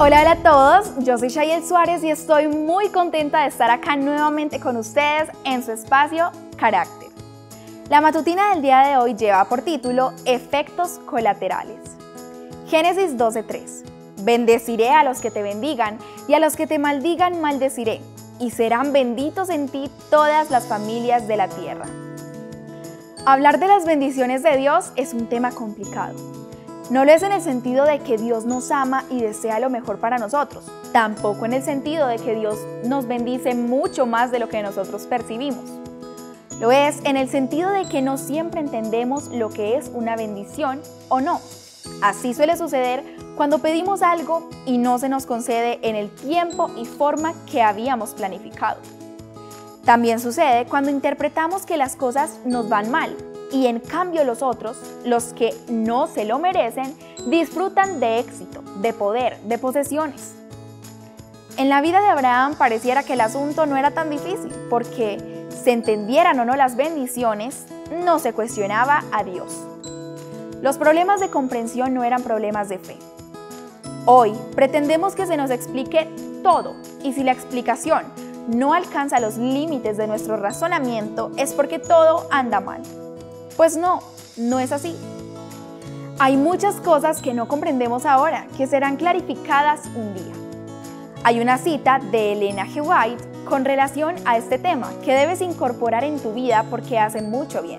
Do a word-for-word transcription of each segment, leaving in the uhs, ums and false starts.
Hola, hola a todos, yo soy Shayel Suárez y estoy muy contenta de estar acá nuevamente con ustedes en su espacio Carácter. La matutina del día de hoy lleva por título Efectos colaterales. Génesis doce tres. Bendeciré a los que te bendigan y a los que te maldigan maldeciré, y serán benditos en ti todas las familias de la tierra. Hablar de las bendiciones de Dios es un tema complicado. No lo es en el sentido de que Dios nos ama y desea lo mejor para nosotros, tampoco en el sentido de que Dios nos bendice mucho más de lo que nosotros percibimos. Lo es en el sentido de que no siempre entendemos lo que es una bendición o no. Así suele suceder cuando pedimos algo y no se nos concede en el tiempo y forma que habíamos planificado. También sucede cuando interpretamos que las cosas nos van mal y en cambio los otros, los que no se lo merecen, disfrutan de éxito, de poder, de posesiones. En la vida de Abraham pareciera que el asunto no era tan difícil, porque se entendieran o no las bendiciones, no se cuestionaba a Dios. Los problemas de comprensión no eran problemas de fe. Hoy pretendemos que se nos explique todo, y si la explicación no alcanza los límites de nuestro razonamiento es porque todo anda mal. Pues no, no es así. Hay muchas cosas que no comprendemos ahora, que serán clarificadas un día. Hay una cita de Elena G. White con relación a este tema que debes incorporar en tu vida porque hace mucho bien.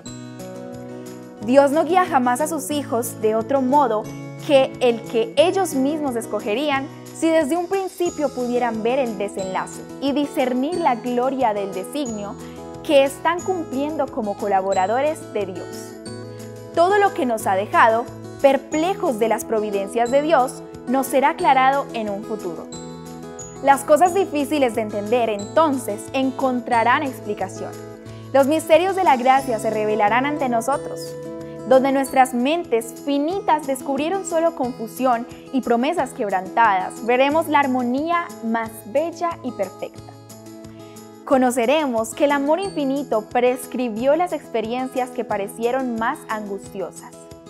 Dios no guía jamás a sus hijos de otro modo que el que ellos mismos escogerían si desde un principio pudieran ver el desenlace y discernir la gloria del designio que están cumpliendo como colaboradores de Dios. Todo lo que nos ha dejado, perplejos de las providencias de Dios, nos será aclarado en un futuro. Las cosas difíciles de entender, entonces, encontrarán explicación. Los misterios de la gracia se revelarán ante nosotros, donde nuestras mentes finitas descubrieron solo confusión y promesas quebrantadas, veremos la armonía más bella y perfecta. Conoceremos que el amor infinito prescribió las experiencias que parecieron más angustiosas.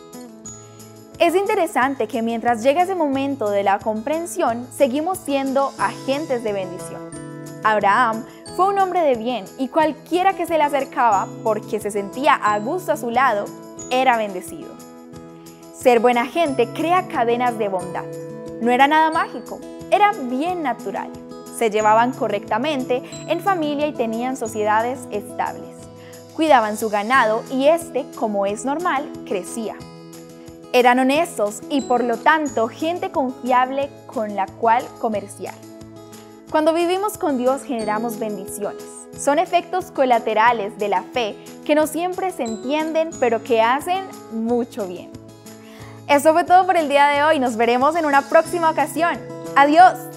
Es interesante que mientras llega ese momento de la comprensión, seguimos siendo agentes de bendición. Abraham fue un hombre de bien y cualquiera que se le acercaba, porque se sentía a gusto a su lado, era bendecido. Ser buena gente crea cadenas de bondad. No era nada mágico, era bien natural. Se llevaban correctamente en familia y tenían sociedades estables. Cuidaban su ganado y este, como es normal, crecía. Eran honestos y por lo tanto gente confiable con la cual comerciar. Cuando vivimos con Dios generamos bendiciones. Son efectos colaterales de la fe que no siempre se entienden, pero que hacen mucho bien. Eso fue todo por el día de hoy. Nos veremos en una próxima ocasión. ¡Adiós!